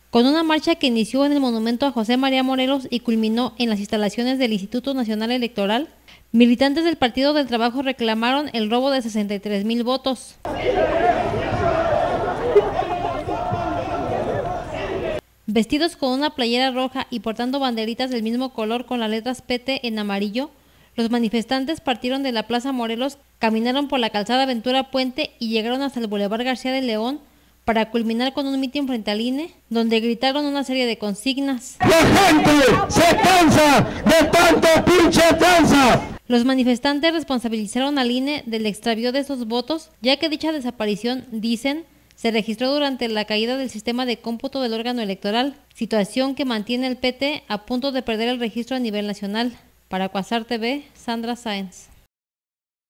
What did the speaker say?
con una marcha que inició en el monumento a José María Morelos y culminó en las instalaciones del Instituto Nacional Electoral. Militantes del Partido del Trabajo reclamaron el robo de 63,000 votos. Vestidos con una playera roja y portando banderitas del mismo color con las letras PT en amarillo, los manifestantes partieron de la Plaza Morelos, caminaron por la calzada Ventura Puente y llegaron hasta el Boulevard García de León para culminar con un mitin frente al INE, donde gritaron una serie de consignas. ¡La gente se cansa de tanto pinche tranza! Los manifestantes responsabilizaron al INE del extravío de esos votos, ya que dicha desaparición, dicen, se registró durante la caída del sistema de cómputo del órgano electoral, situación que mantiene el PT a punto de perder el registro a nivel nacional. Para Quasar TV, Sandra Sáenz.